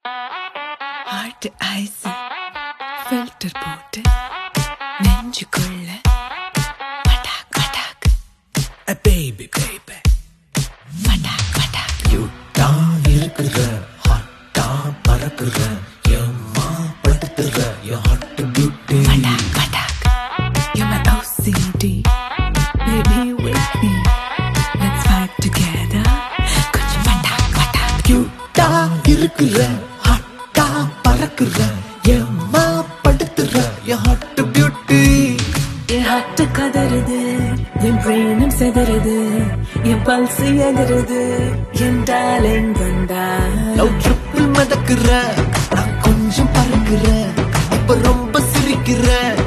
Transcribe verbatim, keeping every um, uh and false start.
heart ice filter போட்டு நெஞ்சுக்குள்ள பட்டாக் பட்டாக் பேபி பேபி பட்டாக் பட்டாக் யூட்டா இருக்குற ஹாட்டா பறக்குற எம்மா படுத்துற யோ ஹாட் பியூட்டி பட்டாக் பட்டாக் You're my O C D Baby with me Let's fight together கொஞ்சம் பட்டாக் பட்டாக் யூட்டா இருக்குற ஹாட்டா பறக்குற எம்மா படுத்துற யோ ஹாட் பியூட்டி என் ஹார்ட் கதறுது என் பிரெயினும் செதறுது என் பல்ஸ் எகருது என் டார்லிங் வந்தா லவ் ட்ரிப்பில் மிதக்குற நான் கொஞ்சம் பறக்குற இப்ப ரொம்ப சிரிக்கிற